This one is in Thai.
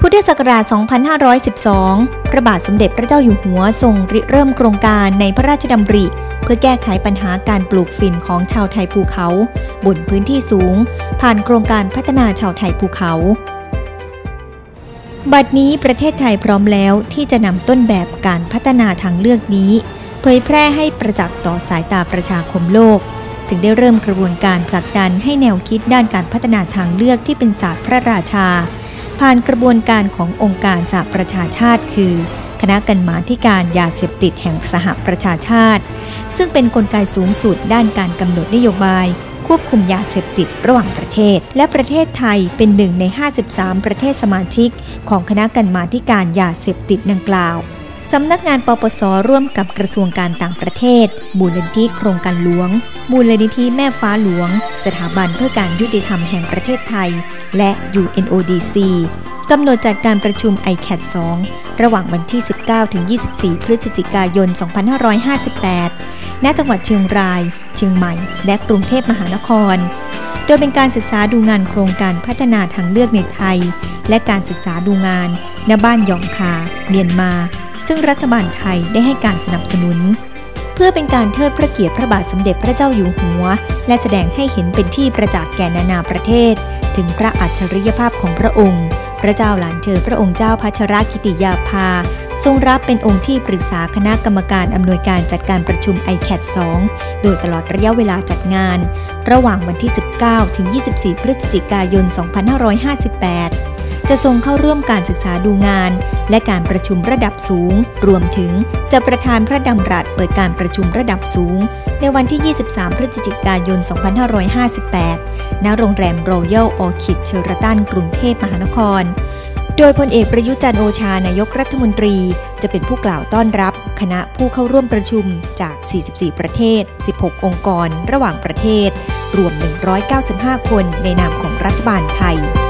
พุทธศักราช 2512 พระบาทสมเด็จพระเจ้าอยู่หัวทรงริเริ่มโครงการในพระราชดำริเพื่อแก้ไขปัญหาการปลูกฝิ่นของชาวไทยภูเขาบนพื้นที่สูงผ่านโครงการพัฒนาชาวไทยภูเขาบัดนี้ประเทศไทยพร้อมแล้วที่จะนำต้นแบบการพัฒนาทางเลือกนี้เผยแพร่ให้ประจักษ์ต่อสายตาประชาคมโลกจึงได้เริ่มกระบวนการผลักดันให้แนวคิดด้านการพัฒนาทางเลือกที่เป็นศาสตร์พระราชาผ่านกระบวนการขององค์การสหประชาชาติคือคณะกรรมาธิการยาเสพติดแห่งสหประชาชาติซึ่งเป็นกลไกสูงสุดด้านการกำหนดนโยบายควบคุมยาเสพติดระหว่างประเทศและประเทศไทยเป็นหนึ่งใน53ประเทศสมาชิกของคณะกรรมาธิการยาเสพติดดังกล่าวสำนักงานปปส.ร่วมกับกระทรวงการต่างประเทศมูลนิธิโครงการหลวงมูลนิธิแม่ฟ้าหลวงสถาบันเพื่อการยุติธรรมแห่งประเทศไทยและ UNODC กำหนดจัดการประชุม ICAT 2 ระหว่างวันที่ 19-24 พฤศจิกายน 2558 ณ จังหวัดเชียงราย เชียงใหม่ และกรุงเทพมหานคร โดยเป็นการศึกษาดูงานโครงการพัฒนาทางเลือกในไทยและการศึกษาดูงานณบ้านหยองคาเมียนมาซึ่งรัฐบาลไทยได้ให้การสนับสนุนเพื่อเป็นการเทิดพระเกียรติพระบาทสมเด็จพระเจ้าอยู่หัวและแสดงให้เห็นเป็นที่ประจักษ์แก่นานาประเทศถึงพระอัจฉริยภาพของพระองค์พระเจ้าหลานเธอพระองค์เจ้าพัชรกิติยาภาทรงรับเป็นองค์ที่ปรึกษาคณะกรรมการอำนวยการจัดการประชุม ICAT 2 โดยตลอดระยะเวลาจัดงานระหว่างวันที่ 19-24 พฤศจิกายน 2558 จะทรงเข้าร่วมการศึกษาดูงานและการประชุมระดับสูงรวมถึงจะประธานพระดำรัสเปิดการประชุมระดับสูงในวันที่ 23 พฤศจิกายน 2558 ณ โรงแรม Royal Orchid Sheraton กรุงเทพมหานครโดยพลเอกประยุทธ์จันทร์โอชานายกรัฐมนตรีจะเป็นผู้กล่าวต้อนรับคณะผู้เข้าร่วมประชุมจาก 44 ประเทศ 16 องค์กรระหว่างประเทศรวม 195 คนในนามของรัฐบาลไทย